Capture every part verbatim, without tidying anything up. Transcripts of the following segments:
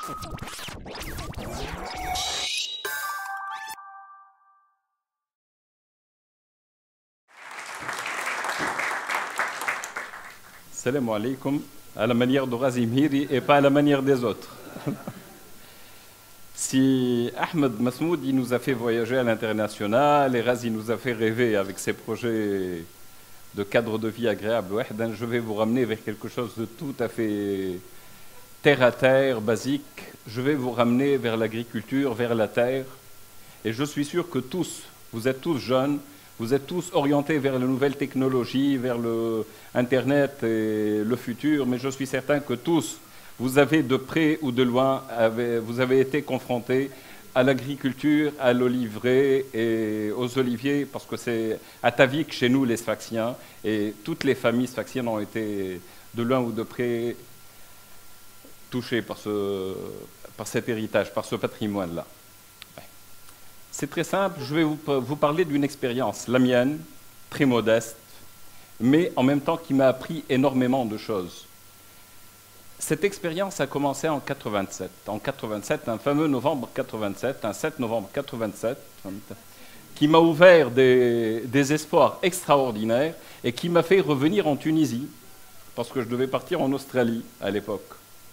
Salam alaikum, à la manière de Razi Mhiri et pas à la manière des autres. Si Ahmed Masmoud il nous a fait voyager à l'international et Razi nous a fait rêver avec ses projets de cadre de vie agréable, je vais vous ramener vers quelque chose de tout à fait terre à terre, basique. Je vais vous ramener vers l'agriculture, vers la terre. Et je suis sûr que tous, vous êtes tous jeunes, vous êtes tous orientés vers les nouvelles technologies, vers le Internet et le futur, mais je suis certain que tous, vous avez de près ou de loin, avez, vous avez été confrontés à l'agriculture, à l'oliveraie et aux oliviers, parce que c'est à Tavik chez nous les Sfaxiens, et toutes les familles sfaxiennes ont été de loin ou de près touchées par, ce, par cet héritage, par ce patrimoine-là. C'est très simple, je vais vous, vous parler d'une expérience, la mienne, très modeste, mais en même temps qui m'a appris énormément de choses. Cette expérience a commencé en quatre-vingt-sept. En quatre-vingt-sept, un fameux novembre quatre-vingt-sept, un sept novembre quatre-vingt-sept, qui m'a ouvert des, des espoirs extraordinaires et qui m'a fait revenir en Tunisie, parce que je devais partir en Australie à l'époque.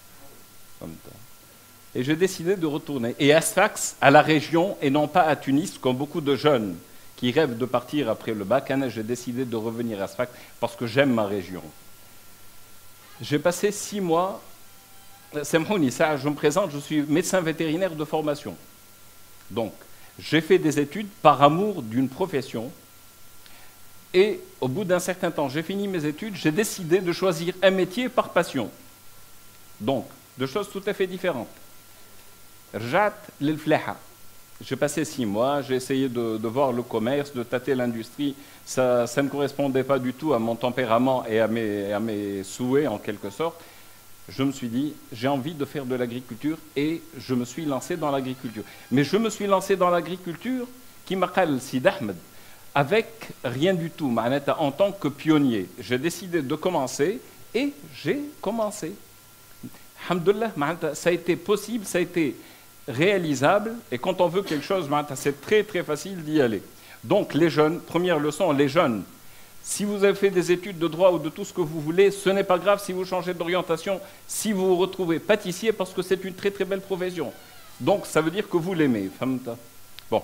Et j'ai décidé de retourner. Et à Sfax, à la région, et non pas à Tunis, comme beaucoup de jeunes qui rêvent de partir après le bac, j'ai décidé de revenir à Sfax parce que j'aime ma région. J'ai passé six mois, Semhouni, ça, je me présente, je suis médecin vétérinaire de formation. Donc, j'ai fait des études par amour d'une profession. Et au bout d'un certain temps, j'ai fini mes études, j'ai décidé de choisir un métier par passion. Donc, deux choses tout à fait différentes. Rjat l'Fleha. J'ai passé six mois, j'ai essayé de, de voir le commerce, de tâter l'industrie. Ça, ça ne correspondait pas du tout à mon tempérament et à mes, à mes souhaits, en quelque sorte. Je me suis dit, j'ai envie de faire de l'agriculture et je me suis lancé dans l'agriculture. Mais je me suis lancé dans l'agriculture, qui m'appelle Sid Ahmed, avec rien du tout, en tant que pionnier. J'ai décidé de commencer et j'ai commencé. Alhamdulillah, ça a été possible, ça a été réalisable, et quand on veut quelque chose, c'est très très facile d'y aller. Donc les jeunes, première leçon, les jeunes, si vous avez fait des études de droit ou de tout ce que vous voulez, ce n'est pas grave si vous changez d'orientation, si vous vous retrouvez pâtissier, parce que c'est une très très belle profession. Donc ça veut dire que vous l'aimez. Bon.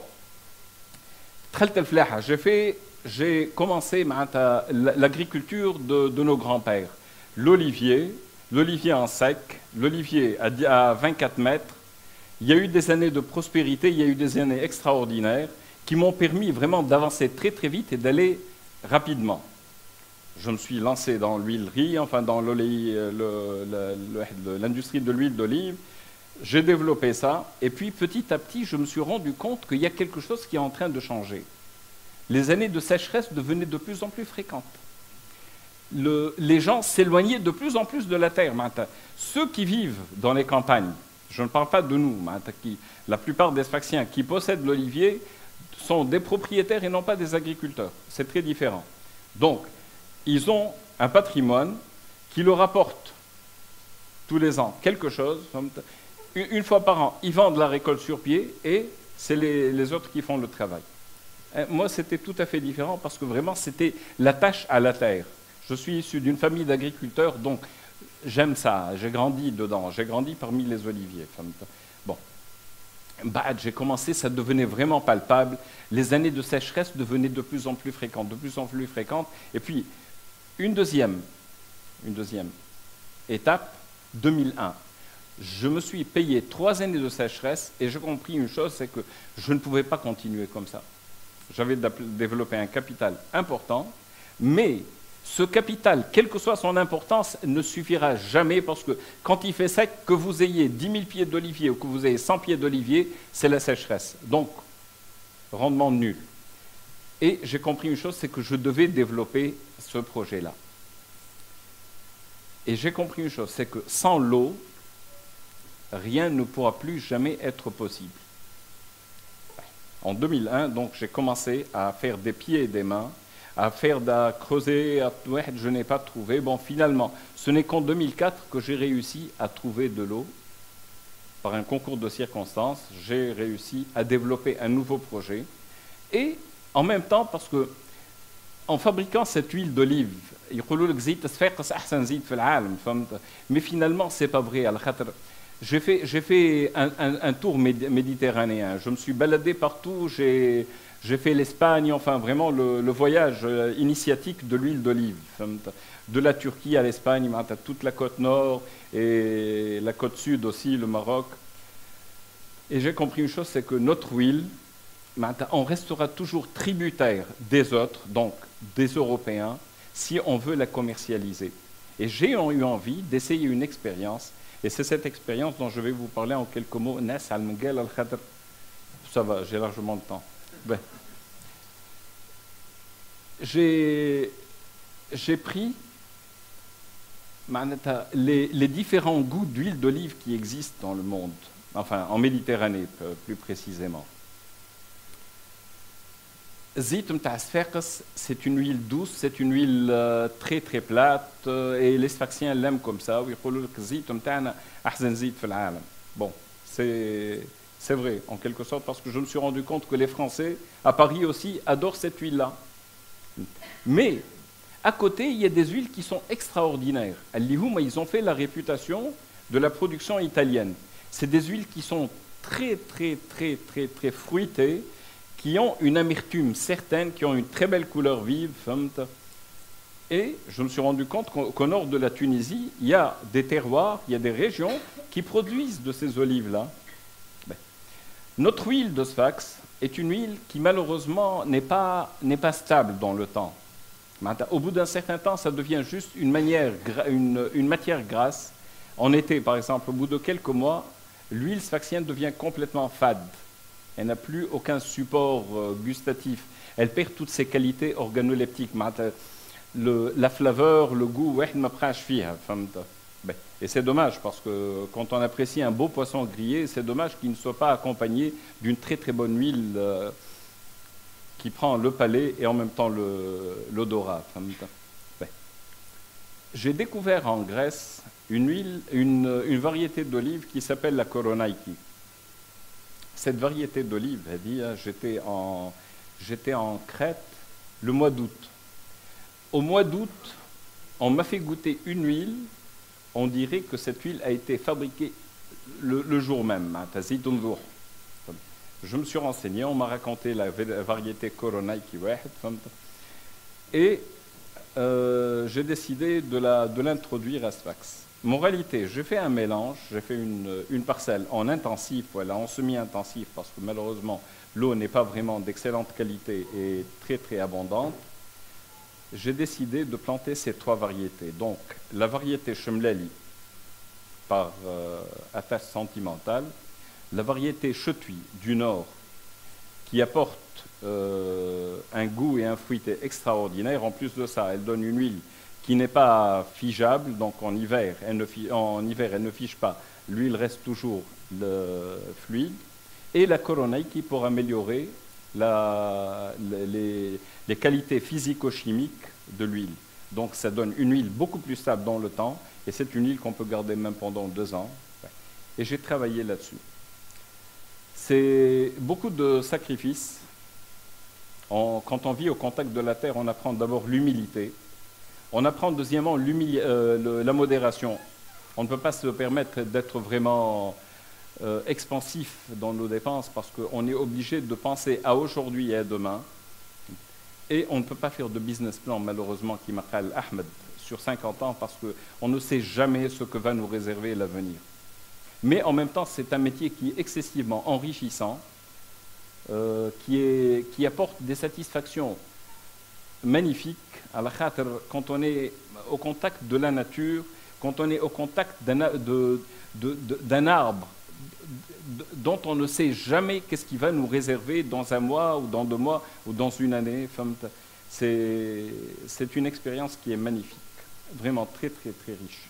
J'ai fait, j'ai commencé l'agriculture de, de nos grands-pères. L'olivier, l'olivier en sec, l'olivier à vingt-quatre mètres. Il y a eu des années de prospérité, il y a eu des années extraordinaires qui m'ont permis vraiment d'avancer très très vite et d'aller rapidement. Je me suis lancé dans l'huilerie, enfin dans l'industrie de l'huile d'olive. J'ai développé ça et puis petit à petit, je me suis rendu compte qu'il y a quelque chose qui est en train de changer. Les années de sécheresse devenaient de plus en plus fréquentes. Le, les gens s'éloignaient de plus en plus de la terre. Maintenant, ceux qui vivent dans les campagnes, je ne parle pas de nous, qui, la plupart des Sfaxiens qui possèdent l'olivier sont des propriétaires et non pas des agriculteurs. C'est très différent. Donc, ils ont un patrimoine qui leur apporte tous les ans quelque chose. Une fois par an, ils vendent la récolte sur pied et c'est les, les autres qui font le travail. Moi, c'était tout à fait différent parce que vraiment, c'était la tâche à la terre. Je suis issu d'une famille d'agriculteurs, donc j'aime ça, j'ai grandi dedans, j'ai grandi parmi les oliviers. Bon, bah, j'ai commencé, ça devenait vraiment palpable, les années de sécheresse devenaient de plus en plus fréquentes, de plus en plus fréquentes, et puis une deuxième, une deuxième étape, deux mille un. Je me suis payé trois années de sécheresse et j'ai compris une chose, c'est que je ne pouvais pas continuer comme ça. J'avais développé un capital important, mais ce capital, quelle que soit son importance, ne suffira jamais parce que quand il fait sec, que vous ayez dix mille pieds d'olivier ou que vous ayez cent pieds d'olivier, c'est la sécheresse. Donc, rendement nul. Et j'ai compris une chose, c'est que je devais développer ce projet-là. Et j'ai compris une chose, c'est que sans l'eau, rien ne pourra plus jamais être possible. En deux mille un, donc, j'ai commencé à faire des pieds et des mains, à faire, à creuser, à... ouais, je n'ai pas trouvé. Bon, finalement, ce n'est qu'en deux mille quatre que j'ai réussi à trouver de l'eau. par un concours de circonstances, j'ai réussi à développer un nouveau projet. Et en même temps, parce que en fabriquant cette huile d'olive, mais finalement, ce n'est pas vrai. J'ai fait, j'ai fait un, un, un tour méditerranéen. Je me suis baladé partout. J'ai, j'ai fait l'Espagne, enfin vraiment le, le voyage initiatique de l'huile d'olive. De la Turquie à l'Espagne, toute la côte nord et la côte sud aussi, le Maroc. Et j'ai compris une chose, c'est que notre huile, on restera toujours tributaire des autres, donc des Européens, si on veut la commercialiser. Et j'ai eu envie d'essayer une expérience, et c'est cette expérience dont je vais vous parler en quelques mots. Ça va, j'ai largement le temps. Ben. J'ai, j'ai pris les, les différents goûts d'huile d'olive qui existent dans le monde, enfin en Méditerranée plus précisément. Zit mta sfaqs, c'est une huile douce, c'est une huile euh, très très plate, euh, et les Sfaxiens l'aiment comme ça. Bon, c'est, c'est vrai en quelque sorte, parce que je me suis rendu compte que les Français à Paris aussi adorent cette huile-là. Mais à côté, il y a des huiles qui sont extraordinaires. Ils ont fait la réputation de la production italienne. C'est des huiles qui sont très très très très très fruitées, qui ont une amertume certaine, qui ont une très belle couleur vive. Et je me suis rendu compte qu'au nord de la Tunisie, il y a des terroirs, il y a des régions qui produisent de ces olives-là. Ben, notre huile de Sfax est une huile qui malheureusement n'est pas, n'est pas stable dans le temps. Au bout d'un certain temps, ça devient juste une, manière, une, une matière grasse. En été, par exemple, au bout de quelques mois, l'huile sfaxienne devient complètement fade. Elle n'a plus aucun support euh, gustatif. Elle perd toutes ses qualités organoleptiques. Le, la flaveur, le goût, et c'est dommage parce que quand on apprécie un beau poisson grillé, c'est dommage qu'il ne soit pas accompagné d'une très très bonne huile euh, qui prend le palais et en même temps l'odorat. J'ai découvert en Grèce une, huile, une, une variété d'olive qui s'appelle la Koronaiki. Cette variété d'olive, j'étais en, j'étais en Crète le mois d'août. Au mois d'août, on m'a fait goûter une huile, on dirait que cette huile a été fabriquée le, le jour même. Je me suis renseigné, on m'a raconté la variété Koronaiki, et euh, j'ai décidé de, la, de l'introduire à Sfax. Moralité, j'ai fait un mélange, j'ai fait une, une parcelle en intensif, voilà, en semi-intensif, parce que malheureusement, l'eau n'est pas vraiment d'excellente qualité et très très abondante. J'ai décidé de planter ces trois variétés. Donc, la variété Chemleli, par euh, attache sentimentale, la variété Chetui du Nord, qui apporte euh, un goût et un fruité extraordinaire. En plus de ça, elle donne une huile qui n'est pas figeable, donc en hiver, elle ne, fi en hiver, elle ne fige pas, l'huile reste toujours le fluide, et la Koronaiki pour améliorer la, les, les qualités physico-chimiques de l'huile. Donc ça donne une huile beaucoup plus stable dans le temps, et c'est une huile qu'on peut garder même pendant deux ans. Et j'ai travaillé là-dessus. C'est beaucoup de sacrifices. On, quand on vit au contact de la terre, on apprend d'abord l'humilité. On apprend deuxièmement euh, le, la modération. On ne peut pas se permettre d'être vraiment euh, expansif dans nos dépenses parce qu'on est obligé de penser à aujourd'hui et à demain. Et on ne peut pas faire de business plan, malheureusement, qui m'appelle Ahmed, sur cinquante ans parce qu'on ne sait jamais ce que va nous réserver l'avenir. Mais en même temps, c'est un métier qui est excessivement enrichissant, euh, qui, est, qui apporte des satisfactions magnifique, à la khater, quand on est au contact de la nature, quand on est au contact d'un de, de, de, d'un arbre dont on ne sait jamais qu'est-ce qui va nous réserver dans un mois ou dans deux mois ou dans une année. C'est, c'est une expérience qui est magnifique, vraiment très très très riche.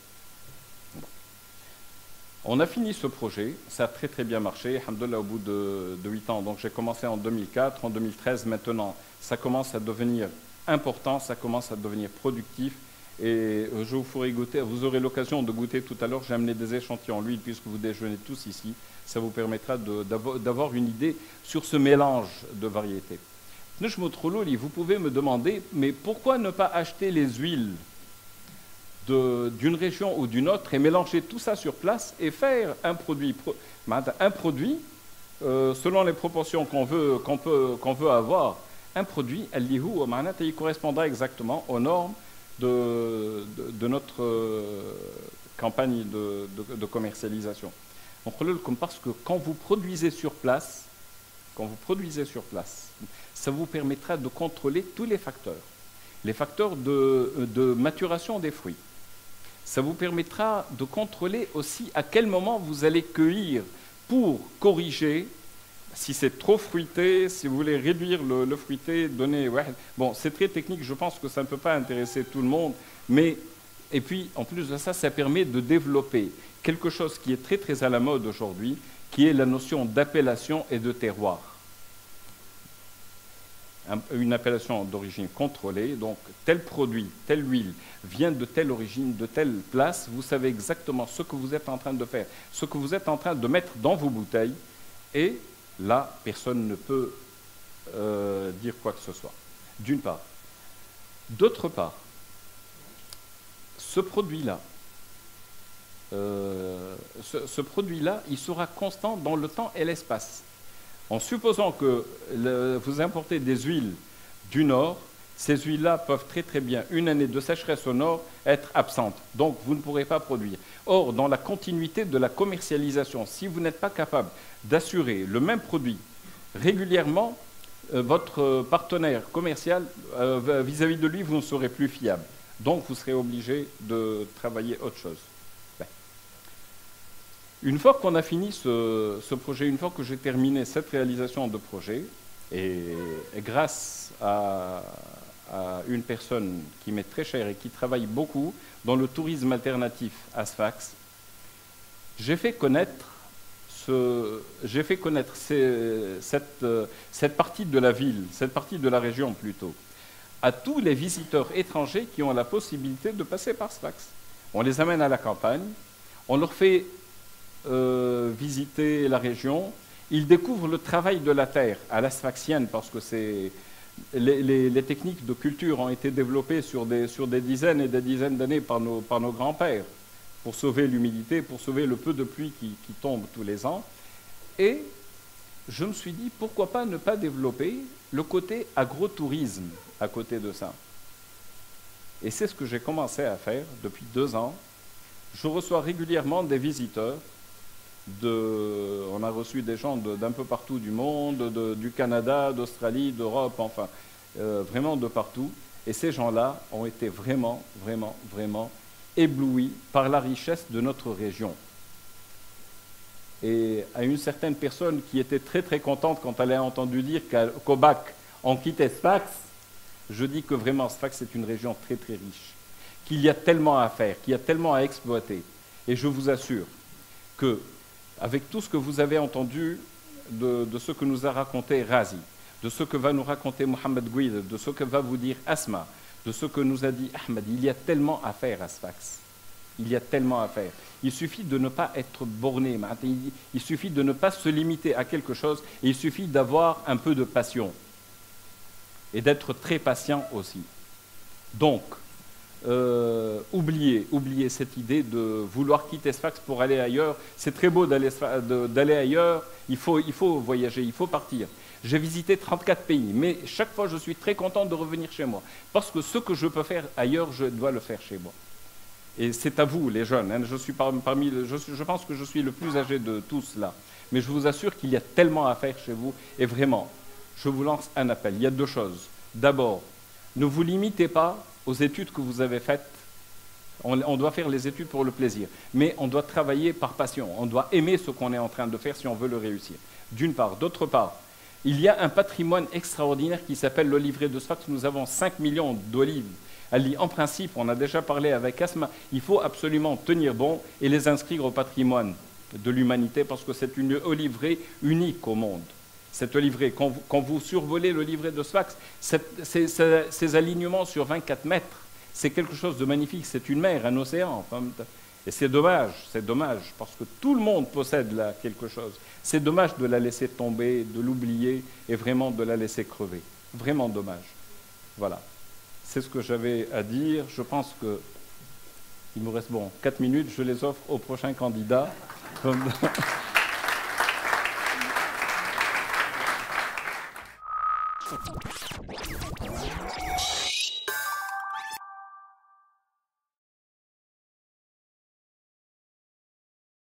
On a fini ce projet, ça a très très bien marché, alhamdoulilah, au bout de, de huit ans. Donc j'ai commencé en deux mille quatre, en deux mille treize, maintenant ça commence à devenir important, ça commence à devenir productif Et je vous ferai goûter, vous aurez l'occasion de goûter tout à l'heure, j'ai amené des échantillons d'huile puisque vous déjeunez tous ici. Ça vous permettra d'avoir une idée sur ce mélange de variétés. Vous pouvez me demander, mais pourquoi ne pas acheter les huiles d'une région ou d'une autre et mélanger tout ça sur place et faire un produit, un produit euh, selon les proportions qu'on veut, qu'on peut, qu'on veut avoir, un produit, il correspondra exactement aux normes de, de, de notre euh, campagne de, de, de commercialisation. Parce que quand vous produisez sur place, quand vous produisez sur place, ça vous permettra de contrôler tous les facteurs, les facteurs de, de maturation des fruits. Ça vous permettra de contrôler aussi à quel moment vous allez cueillir pour corriger. Si c'est trop fruité, si vous voulez réduire le, le fruité, donner... Ouais, bon, c'est très technique, je pense que ça ne peut pas intéresser tout le monde, mais... Et puis, en plus de ça, ça permet de développer quelque chose qui est très, très à la mode aujourd'hui, qui est la notion d'appellation et de terroir. Une appellation d'origine contrôlée, donc tel produit, telle huile vient de telle origine, de telle place, vous savez exactement ce que vous êtes en train de faire, ce que vous êtes en train de mettre dans vos bouteilles, et là, personne ne peut euh, dire quoi que ce soit, d'une part. D'autre part, ce produit-là, euh, ce, ce produit-là, il sera constant dans le temps et l'espace. En supposant que le, vous importez des huiles du nord, ces huiles-là peuvent très très bien, une année de sécheresse au nord, être absentes. Donc vous ne pourrez pas produire. Or, dans la continuité de la commercialisation, si vous n'êtes pas capable d'assurer le même produit régulièrement, euh, votre partenaire commercial, euh, vis-à-vis de lui, vous ne serez plus fiable. Donc vous serez obligé de travailler autre chose. Une fois qu'on a fini ce, ce projet, une fois que j'ai terminé cette réalisation de projet, et, et grâce à, à une personne qui m'est très chère et qui travaille beaucoup dans le tourisme alternatif à Sfax, j'ai fait connaître, ce, j'ai fait connaître ces, cette, cette partie de la ville, cette partie de la région plutôt, à tous les visiteurs étrangers qui ont la possibilité de passer par Sfax. On les amène à la campagne, on leur fait Euh, visiter la région, ils découvrent le travail de la terre à la sfaxienne parce que c'est, les, les, les techniques de culture ont été développées sur des, sur des dizaines et des dizaines d'années par nos, par nos grands-pères pour sauver l'humidité, pour sauver le peu de pluie qui, qui tombe tous les ans. Et je me suis dit, pourquoi pas ne pas développer le côté agrotourisme à côté de ça. Et c'est ce que j'ai commencé à faire depuis deux ans. Je reçois régulièrement des visiteurs. De, on a reçu des gens d'un peu partout du monde, de, du Canada, d'Australie, d'Europe, enfin, euh, vraiment de partout. Et ces gens-là ont été vraiment, vraiment, vraiment éblouis par la richesse de notre région. Et à une certaine personne qui était très, très contente quand elle a entendu dire qu'au bac, on quittait Sfax, je dis que vraiment, Sfax est une région très, très riche, qu'il y a tellement à faire, qu'il y a tellement à exploiter. Et je vous assure que avec tout ce que vous avez entendu de, de ce que nous a raconté Razi, de ce que va nous raconter Mohamed Gouid, de ce que va vous dire Asma, de ce que nous a dit Ahmed, il y a tellement à faire à Sfax. Il y a tellement à faire. Il suffit de ne pas être borné, il suffit de ne pas se limiter à quelque chose, et il suffit d'avoir un peu de passion et d'être très patient aussi. Donc, Euh, oubliez, oubliez cette idée de vouloir quitter Sfax pour aller ailleurs. C'est très beau d'aller ailleurs, il faut, il faut voyager, il faut partir. J'ai visité trente-quatre pays, mais chaque fois je suis très content de revenir chez moi. Parce que ce que je peux faire ailleurs, je dois le faire chez moi. Et c'est à vous, les jeunes. Hein, je, suis parmi, je, je pense que je suis le plus âgé de tous là. Mais je vous assure qu'il y a tellement à faire chez vous. Et vraiment, je vous lance un appel. Il y a deux choses. D'abord, ne vous limitez pas aux études que vous avez faites. On, on doit faire les études pour le plaisir, mais on doit travailler par passion. On doit aimer ce qu'on est en train de faire si on veut le réussir. D'une part. D'autre part, il y a un patrimoine extraordinaire qui s'appelle l'olivier de Sfax. Nous avons cinq millions d'olives. En principe, on a déjà parlé avec Asma, il faut absolument tenir bon et les inscrire au patrimoine de l'humanité parce que c'est une oliveraie unique au monde. Cette oliveraie, quand vous, quand vous survolez le livret de Sfax, ces, ces, ces alignements sur vingt-quatre mètres, c'est quelque chose de magnifique, c'est une mer, un océan. Et c'est dommage, c'est dommage, parce que tout le monde possède là quelque chose. C'est dommage de la laisser tomber, de l'oublier et vraiment de la laisser crever. Vraiment dommage. Voilà. C'est ce que j'avais à dire. Je pense que il me reste bon quatre minutes. Je les offre au prochain candidat.